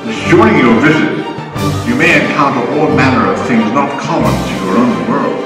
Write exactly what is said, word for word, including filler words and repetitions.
During your visit, you may encounter all manner of things not common to your own world.